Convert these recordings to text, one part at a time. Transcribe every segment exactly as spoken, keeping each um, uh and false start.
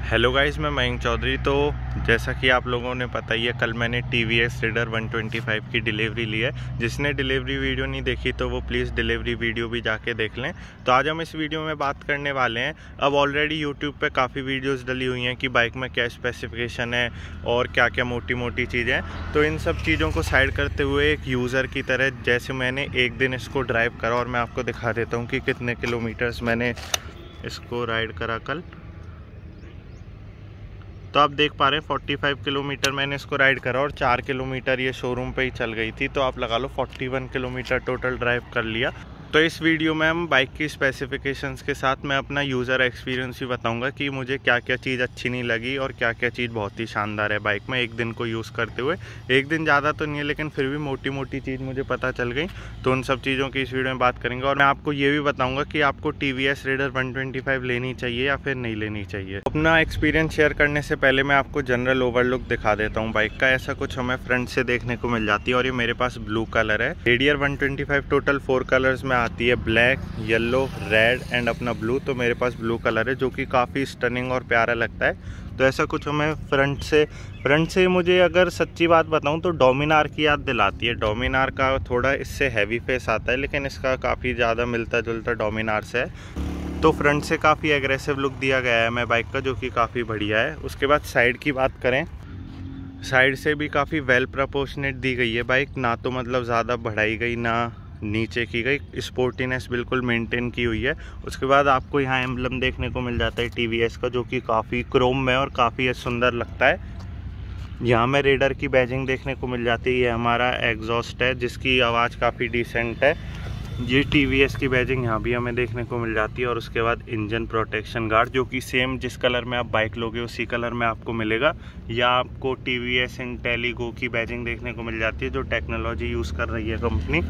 Hello guys, मैं मयंक चौधरी। तो जैसा कि आप लोगों ने पता ही है, कल मैंने T V S Raider one twenty five की डिलीवरी ली है। जिसने डिलीवरी वीडियो नहीं देखी तो वो प्लीज़ डिलीवरी वीडियो भी जाके देख लें। तो आज हम इस वीडियो में बात करने वाले हैं। अब ऑलरेडी यूट्यूब पे काफ़ी वीडियोस डली हुई हैं कि बाइक में क्या स्पेसिफिकेशन है और क्या क्या मोटी मोटी चीज़ें हैं। तो इन सब चीज़ों को साइड करते हुए एक यूज़र की तरह जैसे मैंने एक दिन इसको ड्राइव करा, और मैं आपको दिखा देता हूँ कि कितने किलोमीटर्स मैंने इसको राइड करा कल। तो आप देख पा रहे हैं पैंतालीस किलोमीटर मैंने इसको राइड करा और चार किलोमीटर ये शोरूम पे ही चल गई थी। तो आप लगा लो इकतालीस किलोमीटर टोटल ड्राइव कर लिया। तो इस वीडियो में हम बाइक की स्पेसिफिकेशंस के साथ मैं अपना यूज़र एक्सपीरियंस भी बताऊंगा कि मुझे क्या क्या चीज़ अच्छी नहीं लगी और क्या क्या चीज़ बहुत ही शानदार है बाइक में एक दिन को यूज़ करते हुए। एक दिन ज़्यादा तो नहीं है, लेकिन फिर भी मोटी मोटी चीज़ मुझे पता चल गई। तो उन सब चीज़ों की इस वीडियो में बात करेंगे और मैं आपको ये भी बताऊँगा कि आपको T V S Raider one twenty five लेनी चाहिए या फिर नहीं लेनी चाहिए। अपना एक्सपीरियंस शेयर करने से पहले मैं आपको जनरल ओवरलुक दिखा देता हूँ बाइक का। ऐसा कुछ हमें फ्रंट से देखने को मिल जाती है और ये मेरे पास ब्लू कलर है। Raider one twenty five total four colours में आती है, ब्लैक, येलो, रेड एंड अपना ब्लू। तो मेरे पास ब्लू कलर है जो कि काफ़ी स्टनिंग और प्यारा लगता है। तो ऐसा कुछ हमें फ्रंट से फ्रंट से मुझे अगर सच्ची बात बताऊं तो डोमिनार की याद दिलाती है। डोमिनार का थोड़ा इससे हैवी फेस आता है, लेकिन इसका काफ़ी ज़्यादा मिलता जुलता डोमिनार से है। तो फ्रंट से काफ़ी एग्रेसिव लुक दिया गया है मैं बाइक का, जो कि काफ़ी बढ़िया है। उसके बाद साइड की बात करें, साइड से भी काफ़ी वेल प्रोपोर्शनेट दी गई है बाइक। ना तो मतलब ज़्यादा बढ़ाई गई ना नीचे की गई, स्पोर्टीनेस बिल्कुल मेंटेन की हुई है। उसके बाद आपको यहाँ एम्बलम देखने को मिल जाता है टी वी एस का, जो कि काफ़ी क्रोम में और काफ़ी सुंदर लगता है। यहाँ में रेडर की बैजिंग देखने को मिल जाती है। ये हमारा एग्जॉस्ट है जिसकी आवाज़ काफ़ी डिसेंट है। ये टी वी एस की बैजिंग यहाँ भी हमें देखने को मिल जाती है। और उसके बाद इंजन प्रोटेक्शन गार्ड, जो कि सेम जिस कलर में आप बाइक लोगे उसी कलर में आपको मिलेगा। या आपको टी वी एस इंटेलिगो की बैजिंग देखने को मिल जाती है, जो टेक्नोलॉजी यूज़ कर रही है कंपनी।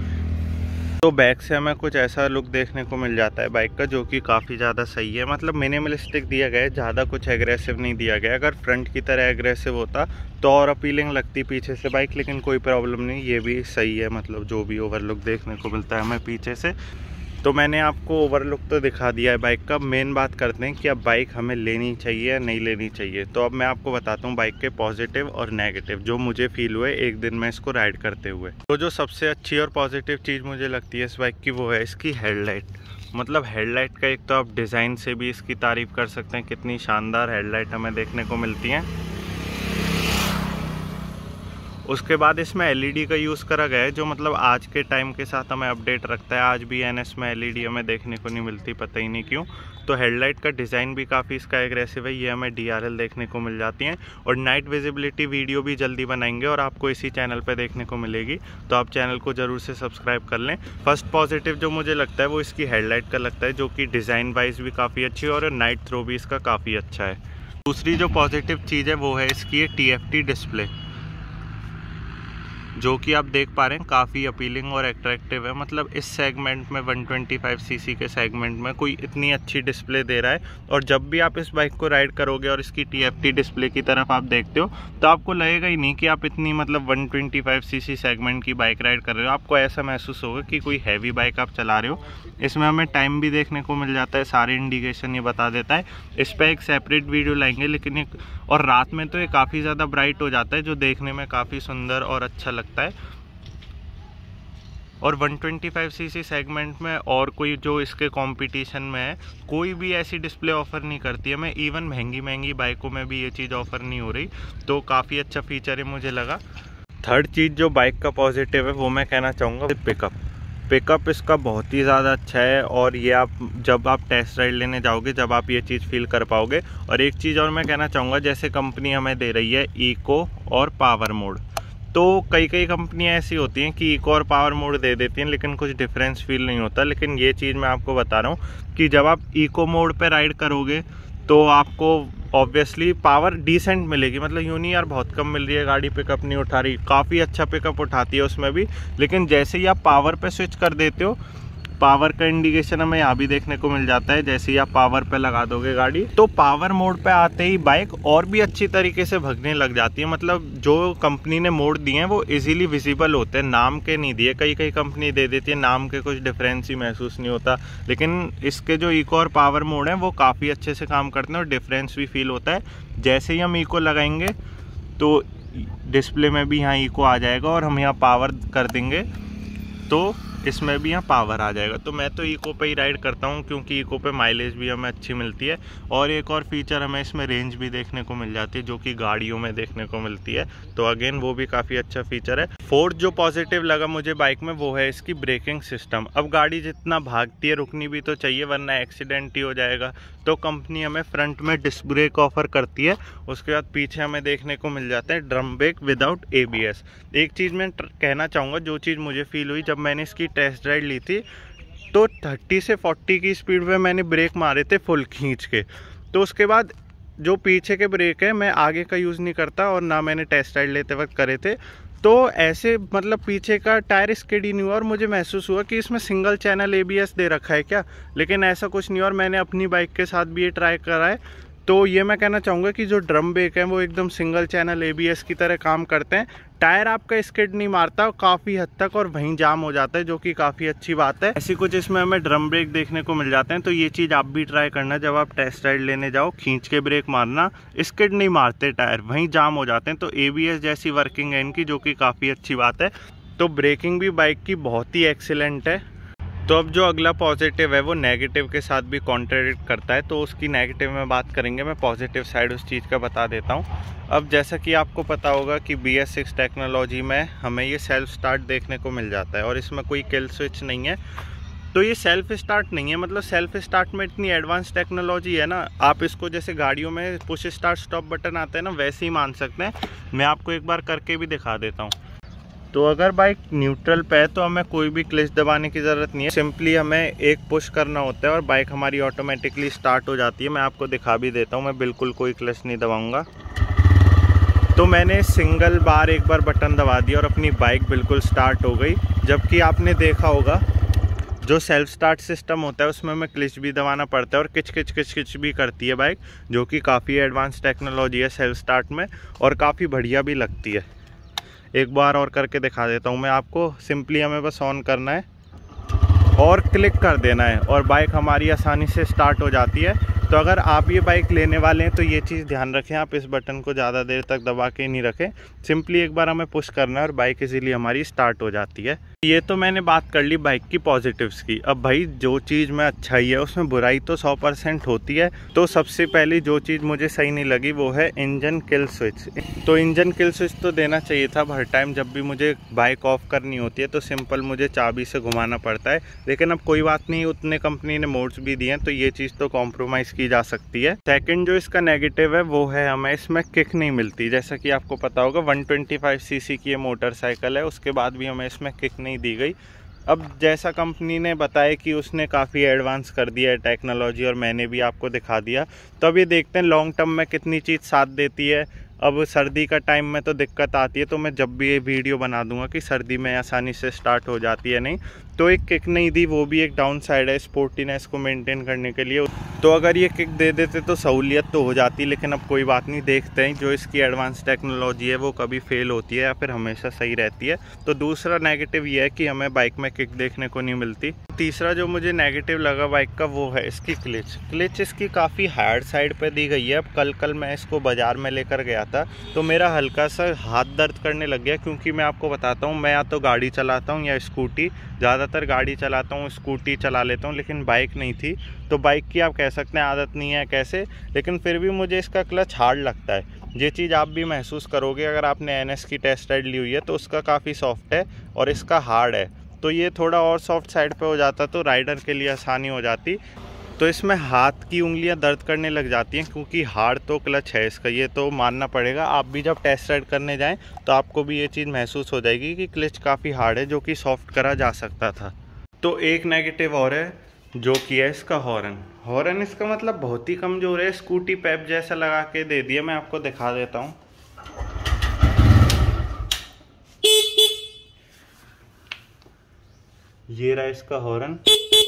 तो बैक से हमें कुछ ऐसा लुक देखने को मिल जाता है बाइक का, जो कि काफ़ी ज़्यादा सही है। मतलब मिनिमलिस्टिक दिया गया है, ज़्यादा कुछ एग्रेसिव नहीं दिया गया। अगर फ्रंट की तरह एग्रेसिव होता तो और अपीलिंग लगती पीछे से बाइक, लेकिन कोई प्रॉब्लम नहीं, ये भी सही है। मतलब जो भी ओवरलुक देखने को मिलता है हमें पीछे से। तो मैंने आपको ओवरलुक तो दिखा दिया है बाइक का। मेन बात करते हैं कि अब बाइक हमें लेनी चाहिए या नहीं लेनी चाहिए। तो अब मैं आपको बताता हूँ बाइक के पॉजिटिव और नेगेटिव जो मुझे फील हुए एक दिन में इसको राइड करते हुए। तो जो सबसे अच्छी और पॉजिटिव चीज़ मुझे लगती है इस बाइक की, वो है इसकी हेडलाइट। मतलब हेडलाइट का एक तो आप डिज़ाइन से भी इसकी तारीफ़ कर सकते हैं, कितनी शानदार हेडलाइट हमें देखने को मिलती हैं। उसके बाद इसमें एल ई डी का यूज़ करा गया है, जो मतलब आज के टाइम के साथ हमें अपडेट रखता है। आज भी एन एस में एल ई डी हमें देखने को नहीं मिलती, पता ही नहीं क्यों। तो हेडलाइट का डिज़ाइन भी काफ़ी इसका एग्रेसिव है। ये हमें डी आर एल देखने को मिल जाती हैं। और नाइट विजिबिलिटी वीडियो भी जल्दी बनाएंगे और आपको इसी चैनल पर देखने को मिलेगी। तो आप चैनल को ज़रूर से सब्सक्राइब कर लें। फर्स्ट पॉजिटिव जो मुझे लगता है वो इसकी हेडलाइट का लगता है, जो कि डिज़ाइन वाइज भी काफ़ी अच्छी है और नाइट थ्रो भी इसका काफ़ी अच्छा है। दूसरी जो पॉजिटिव चीज़ है वो है इसकी टी एफ टी डिस्प्ले, जो कि आप देख पा रहे हैं काफ़ी अपीलिंग और अट्रैक्टिव है। मतलब इस सेगमेंट में one twenty five C C के सेगमेंट में कोई इतनी अच्छी डिस्प्ले दे रहा है। और जब भी आप इस बाइक को राइड करोगे और इसकी टी एफ टी डिस्प्ले की तरफ आप देखते हो तो आपको लगेगा ही नहीं कि आप इतनी मतलब one twenty five C C segment की बाइक राइड कर रहे हो। आपको ऐसा महसूस होगा कि कोई हैवी बाइक आप चला रहे हो। इसमें हमें टाइम भी देखने को मिल जाता है, सारे इंडिकेशन ये बता देता है। इस पर एक सेपरेट वीडियो लाएंगे, लेकिन एक और रात में तो ये काफ़ी ज़्यादा ब्राइट हो जाता है, जो देखने में काफ़ी सुंदर और अच्छा लगता है। और one twenty five C C segment में और कोई जो इसके कंपटीशन में है, कोई भी ऐसी डिस्प्ले ऑफ़र नहीं करती है। मैं इवन महंगी महंगी बाइकों में भी ये चीज़ ऑफ़र नहीं हो रही। तो काफ़ी अच्छा फीचर है मुझे लगा। थर्ड चीज़ जो बाइक का पॉजिटिव है वो मैं कहना चाहूँगा पिकअप। पिकअप इसका बहुत ही ज़्यादा अच्छा है और ये आप जब आप टेस्ट राइड लेने जाओगे जब आप ये चीज़ फील कर पाओगे। और एक चीज़ और मैं कहना चाहूँगा, जैसे कंपनी हमें दे रही है इको और पावर मोड, तो कई कई कंपनियां ऐसी होती हैं कि इको और पावर मोड दे देती हैं लेकिन कुछ डिफरेंस फील नहीं होता। लेकिन ये चीज़ मैं आपको बता रहा हूँ कि जब आप इको मोड पे राइड करोगे तो आपको ऑब्वियसली पावर डिसेंट मिलेगी। मतलब यूं नहीं यार बहुत कम मिल रही है गाड़ी, पिकअप नहीं उठा रही, काफ़ी अच्छा पिकअप उठाती है उसमें भी। लेकिन जैसे ही आप पावर पे स्विच कर देते हो पावर का इंडिकेशन हमें यहाँ भी देखने को मिल जाता है। जैसे ही आप पावर पे लगा दोगे गाड़ी, तो पावर मोड पे आते ही बाइक और भी अच्छी तरीके से भगने लग जाती है। मतलब जो कंपनी ने मोड दिए हैं वो इजीली विजिबल होते हैं, नाम के नहीं दिए। कई कई कंपनी दे देती है नाम के, कुछ डिफरेंस ही महसूस नहीं होता। लेकिन इसके जो इको और पावर मोड हैं वो काफ़ी अच्छे से काम करते हैं और डिफरेंस भी फील होता है। जैसे ही हम इको लगाएंगे तो डिस्प्ले में भी यहाँ इको आ जाएगा, और हम यहाँ पावर कर देंगे तो इसमें भी यहाँ पावर आ जाएगा। तो मैं तो इको पे ही राइड करता हूँ, क्योंकि इको पे माइलेज भी हमें अच्छी मिलती है। और एक और फीचर हमें इसमें रेंज भी देखने को मिल जाती है, जो कि गाड़ियों में देखने को मिलती है। तो अगेन वो भी काफ़ी अच्छा फीचर है। फोर्थ जो पॉजिटिव लगा मुझे बाइक में वो है इसकी ब्रेकिंग सिस्टम। अब गाड़ी जितना भागती है रुकनी भी तो चाहिए, वरना एक्सीडेंट ही हो जाएगा। तो कंपनी हमें फ्रंट में डिस्क ब्रेक ऑफर करती है, उसके बाद पीछे हमें देखने को मिल जाता है drum brake without A B S. एक चीज़ मैं कहना चाहूँगा, जो चीज़ मुझे फील हुई जब मैंने इसकी टेस्ट राइड ली थी, तो तीस से चालीस की स्पीड पे मैंने ब्रेक मारे थे फुल खींच के। तो उसके बाद जो पीछे के ब्रेक है मैं आगे का यूज़ नहीं करता, और ना मैंने टेस्ट राइड लेते वक्त करे थे। तो ऐसे मतलब पीछे का टायर स्किड ही नहीं हुआ, और मुझे महसूस हुआ कि इसमें single channel A B S दे रखा है क्या, लेकिन ऐसा कुछ नहीं। और मैंने अपनी बाइक के साथ भी ये ट्राई करा है, तो ये मैं कहना चाहूँगा कि जो ड्रम ब्रेक है वो एकदम single channel A B S की तरह काम करते हैं। टायर आपका स्किड नहीं मारता काफ़ी हद तक, और वहीं जाम हो जाता है, जो कि काफ़ी अच्छी बात है। ऐसी कुछ इसमें हमें ड्रम ब्रेक देखने को मिल जाते हैं। तो ये चीज़ आप भी ट्राई करना, जब आप टेस्ट राइड लेने जाओ खींच के ब्रेक मारना, स्किड नहीं मारते टायर, वहीं जाम हो जाते हैं। तो ए बी एस जैसी वर्किंग है इनकी, जो कि काफ़ी अच्छी बात है। तो ब्रेकिंग भी बाइक की बहुत ही एक्सीलेंट है। तो अब जो अगला पॉजिटिव है वो नेगेटिव के साथ भी कॉन्ट्रडिक्ट करता है, तो उसकी नेगेटिव में बात करेंगे। मैं पॉजिटिव साइड उस चीज़ का बता देता हूँ। अब जैसा कि आपको पता होगा कि बी एस सिक्स टेक्नोलॉजी में हमें ये सेल्फ स्टार्ट देखने को मिल जाता है, और इसमें कोई किल स्विच नहीं है। तो ये सेल्फ स्टार्ट नहीं है, मतलब सेल्फ स्टार्ट में इतनी एडवांस टेक्नोलॉजी है ना, आप इसको जैसे गाड़ियों में पुश स्टार्ट स्टॉप बटन आता है ना, वैसे ही मान सकते हैं। मैं आपको एक बार करके भी दिखा देता हूँ। तो अगर बाइक न्यूट्रल पे है तो हमें कोई भी क्लच दबाने की ज़रूरत नहीं है, सिंपली हमें एक पुश करना होता है और बाइक हमारी ऑटोमेटिकली स्टार्ट हो जाती है। मैं आपको दिखा भी देता हूँ, मैं बिल्कुल कोई क्लच नहीं दबाऊंगा। तो मैंने सिंगल बार एक बार बटन दबा दिया और अपनी बाइक बिल्कुल स्टार्ट हो गई। जबकि आपने देखा होगा जो सेल्फ स्टार्ट सिस्टम होता है उसमें हमें क्लच भी दबाना पड़ता है और किच किच किच किच भी करती है बाइक, जो कि काफ़ी एडवांस टेक्नोलॉजी है सेल्फ स्टार्ट में, और काफ़ी बढ़िया भी लगती है। एक बार और करके दिखा देता हूँ मैं आपको। सिंपली हमें बस ऑन करना है और क्लिक कर देना है और बाइक हमारी आसानी से स्टार्ट हो जाती है। तो अगर आप ये बाइक लेने वाले हैं तो ये चीज़ ध्यान रखें, आप इस बटन को ज़्यादा देर तक दबा के नहीं रखें, सिंपली एक बार हमें पुश करना है और बाइक इजीली हमारी स्टार्ट हो जाती है। ये तो मैंने बात कर ली बाइक की पॉजिटिव्स की। अब भाई जो चीज़ में अच्छाई है उसमें बुराई तो सौ परसेंट होती है। तो सबसे पहली जो चीज़ मुझे सही नहीं लगी वो है इंजन किल स्विच। तो इंजन किल स्विच तो देना चाहिए था हर टाइम जब भी मुझे बाइक ऑफ करनी होती है, तो सिंपल मुझे चाबी से घुमाना पड़ता है। लेकिन अब कोई बात नहीं, उतने कंपनी ने मोड्स भी दिए हैं तो ये चीज़ तो कॉम्प्रोमाइज़ की जा सकती है। सेकंड जो इसका नेगेटिव है वो है हमें इसमें किक नहीं मिलती। जैसा कि आपको पता होगा वन ट्वेंटी फाइव सीसी की ये मोटरसाइकिल है, उसके बाद भी हमें इसमें किक नहीं दी गई। अब जैसा कंपनी ने बताया कि उसने काफ़ी एडवांस कर दिया है टेक्नोलॉजी और मैंने भी आपको दिखा दिया, तो अब ये देखते हैं लॉन्ग टर्म में कितनी चीज़ साथ देती है। अब सर्दी का टाइम में तो दिक्कत आती है, तो मैं जब भी ये वीडियो बना दूंगा कि सर्दी में आसानी से स्टार्ट हो जाती है नहीं। तो एक किक नहीं दी, वो भी एक डाउन साइड है स्पोर्टीनेस को मेंटेन करने के लिए। तो अगर ये किक दे देते तो सहूलियत तो हो जाती, लेकिन अब कोई बात नहीं, देखते हैं जो इसकी एडवांस टेक्नोलॉजी है वो कभी फेल होती है या फिर हमेशा सही रहती है। तो दूसरा नेगेटिव ये है कि हमें बाइक में किक देखने को नहीं मिलती। तीसरा जो मुझे नेगेटिव लगा बाइक का वो है इसकी क्लच। क्लच इसकी काफ़ी हार्ड साइड पर दी गई है। अब कल कल मैं इसको बाज़ार में लेकर गया था तो मेरा हल्का सा हाथ दर्द करने लग गया, क्योंकि मैं आपको बताता हूँ मैं या तो गाड़ी चलाता हूँ या स्कूटी, ज़्यादातर गाड़ी चलाता हूँ, स्कूटी चला लेता हूँ, लेकिन बाइक नहीं थी। तो बाइक की आप कह सकते हैं आदत नहीं है कैसे, लेकिन फिर भी मुझे इसका क्लच हार्ड लगता है। ये चीज़ आप भी महसूस करोगे अगर आपने एन एस की टेस्ट राइड ली हुई है, तो उसका काफ़ी सॉफ्ट है और इसका हार्ड है। तो ये थोड़ा और सॉफ्ट साइड पे हो जाता तो राइडर के लिए आसानी हो जाती। तो इसमें हाथ की उंगलियां दर्द करने लग जाती हैं, क्योंकि हार्ड तो क्लच है इसका, ये तो मानना पड़ेगा। आप भी जब टेस्ट राइड करने जाएं तो आपको भी ये चीज़ महसूस हो जाएगी कि क्लच काफ़ी हार्ड है, जो कि सॉफ्ट करा जा सकता था। तो एक नेगेटिव और है जो कि है इसका हॉर्न। हॉर्न इसका मतलब बहुत ही कमज़ोर है, स्कूटी पैप जैसा लगा के दे दिया। मैं आपको दिखा देता हूँ। ये रहा इसका हॉर्न।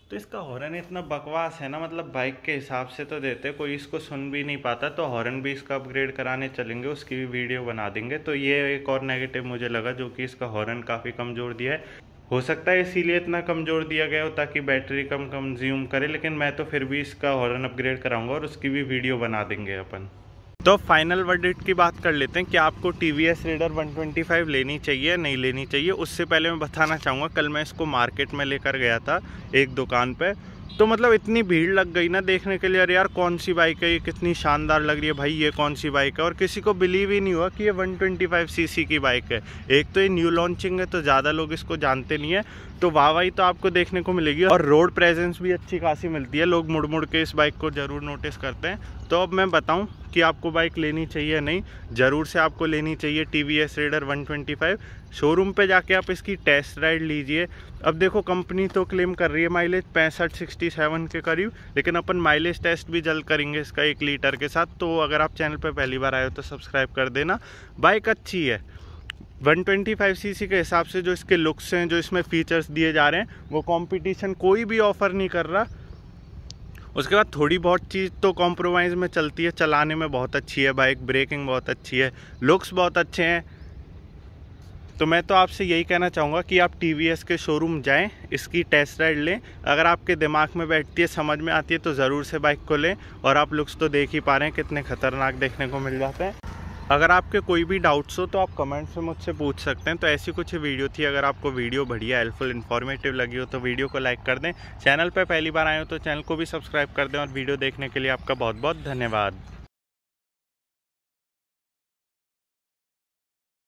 तो इसका हॉर्न इतना बकवास है ना, मतलब बाइक के हिसाब से तो देते, कोई इसको सुन भी नहीं पाता। तो हॉर्न भी इसका अपग्रेड कराने चलेंगे, उसकी भी वीडियो बना देंगे। तो ये एक और नेगेटिव मुझे लगा, जो कि इसका हॉर्न काफ़ी कमज़ोर दिया है। हो सकता है इसीलिए इतना कमज़ोर दिया गया हो ताकि बैटरी कम कंज्यूम करे, लेकिन मैं तो फिर भी इसका हॉर्न अपग्रेड कराऊंगा और उसकी भी वीडियो बना देंगे अपन। तो फाइनल वर्डिक्ट की बात कर लेते हैं कि आपको T V S Raider one twenty five लेनी चाहिए नहीं लेनी चाहिए। उससे पहले मैं बताना चाहूँगा, कल मैं इसको मार्केट में लेकर गया था एक दुकान पे, तो मतलब इतनी भीड़ लग गई ना देखने के लिए, अरे यार कौन सी बाइक है ये, कितनी शानदार लग रही है भाई, ये कौन सी बाइक है। और किसी को बिलीव ही नहीं हुआ कि ये वन ट्वेंटी फाइव सीसी की बाइक है। एक तो ये न्यू लॉन्चिंग है तो ज़्यादा लोग इसको जानते नहीं है, तो वाहवाही तो आपको देखने को मिलेगी और रोड प्रेजेंस भी अच्छी खासी मिलती है। लोग मुड़ मुड़ के इस बाइक को ज़रूर नोटिस करते हैं। तो अब मैं बताऊं कि आपको बाइक लेनी चाहिए या नहीं, ज़रूर से आपको लेनी चाहिए T V S Raider one twenty five. Showroom पे जाके आप इसकी टेस्ट राइड लीजिए। अब देखो कंपनी तो क्लेम कर रही है माइलेज पैंसठ सिक्सटी सेवन के करीब, लेकिन अपन माइलेज टेस्ट भी जल्द करेंगे इसका एक लीटर के साथ। तो अगर आप चैनल पे पहली बार आए हो तो सब्सक्राइब कर देना। बाइक अच्छी है, वन ट्वेंटी फाइव सीसी के हिसाब से जो इसके लुक्स हैं, जो इसमें फीचर्स दिए जा रहे हैं, वो कंपटीशन कोई भी ऑफ़र नहीं कर रहा। उसके बाद थोड़ी बहुत चीज़ तो कॉम्प्रोमाइज़ में चलती है, चलाने में बहुत अच्छी है बाइक, ब्रेकिंग बहुत अच्छी है, लुक्स बहुत अच्छे हैं। तो मैं तो आपसे यही कहना चाहूँगा कि आप टी वी एस के शोरूम जाएं, इसकी टेस्ट राइड लें। अगर आपके दिमाग में बैठती है, समझ में आती है, तो ज़रूर से बाइक को लें। और आप लुक्स तो देख ही पा रहे हैं कितने खतरनाक देखने को मिल जाते हैं। अगर आपके कोई भी डाउट्स हो तो आप कमेंट से मुझसे पूछ सकते हैं। तो ऐसी कुछ वीडियो थी। अगर आपको वीडियो बढ़िया हेल्पफुल इन्फॉर्मेटिव लगी हो तो वीडियो को लाइक कर दें। चैनल पर पहली बार आए हो तो चैनल को भी सब्सक्राइब कर दें। और वीडियो देखने के लिए आपका बहुत बहुत धन्यवाद।